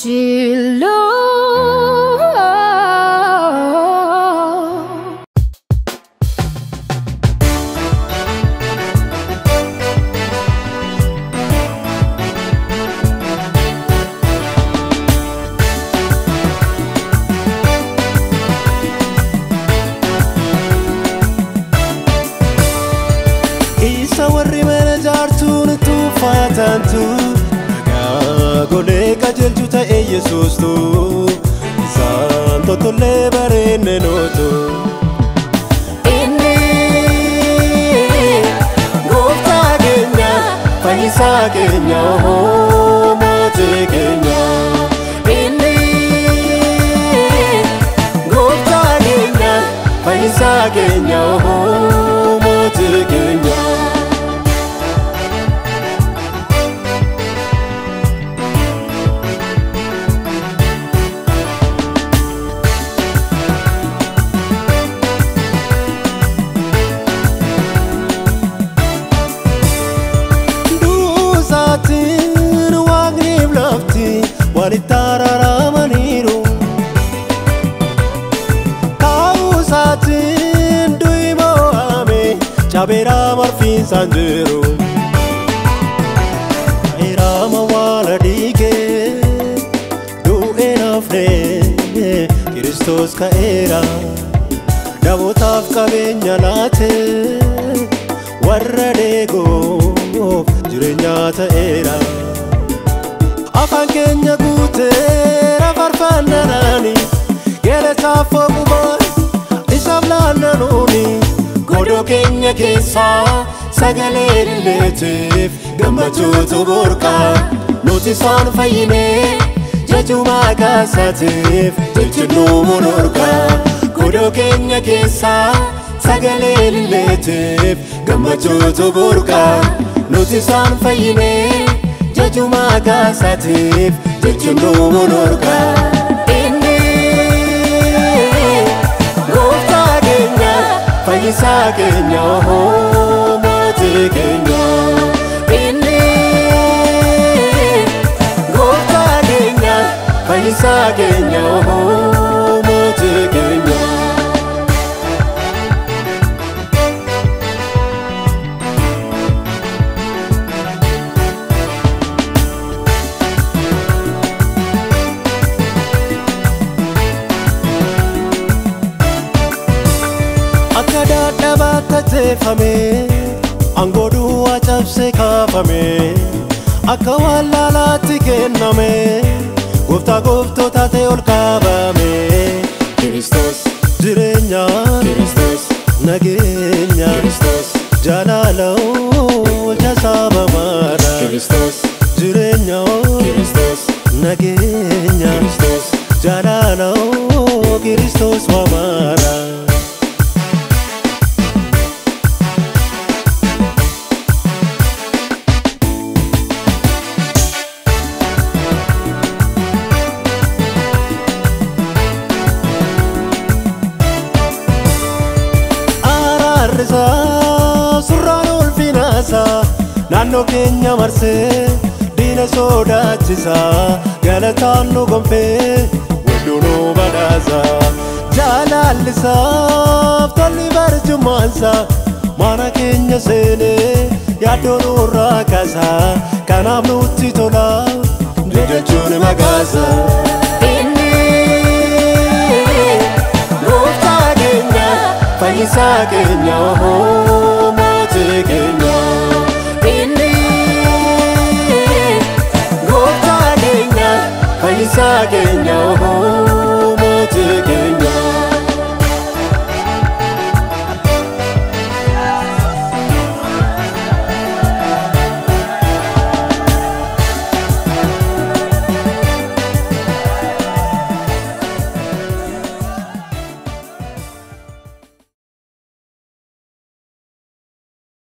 Shiloh. Isa warri mana jaartuun tuufatantu Gole kajelju ta'e Yesuustu Isaan totollee bareenne nootu Inni gooftaa keenya fayyisaa keenya mootii keenya Inni gooftaa keenya fayyisaa keenya mootii keenya Walitararaamaniiru Kaawusaatiin du'i mo'ame Chabeeraa marfiinsaan jiru Ayiraama waala dhiigee du'ee nafnee Kiristoos ka'eera Namootaaf qabeenya laate warra deegoof jireenyaa ta'eera Afaan keenya guuteera farfannanaani Galataaf ogumaan isaaf laannanuuni Godoo keenya keessaa sagalee illeetiif gammachuutu burqaa Nuti isaan fayyinee jechuu maqaa isaatiif jechuu munorqaa Godoo keenya keessaa sagalee illeetiif gammachuutu burqaa Nuti isaan fayyinee jechuu maqaa isaatiif jechuu munorqaa Inni gooftaa keenya fayyisaa keenya mootii keenya Inni gooftaa keenya fayyisaa keenya mootii keenya Angooduu acabsee kaafame akka wallaalaatti kenname gooftaa gooftoota ta'e ol kaabame Kiristoos jireenya Kiristoos nageenya Kiristoos jaalala oolcha saba mara Kiristoos jireenya Kiristoos nageenya Kiristoos jaalala Kiristoos wamara Surraan ulfinasa naannoo keenya marsee diina sodaachisa galataan nu gonfee wedduu nu badhaasa jaalallisaaf tolli barjummaansa mana keenya seenee yaaddoo nurraa kaasa kanaaf nutti tola jechuun maqaasa Inni gooftaa keenya fayyisaa keenya mootii keenya Inni gooftaa keenya fayyisaa keenya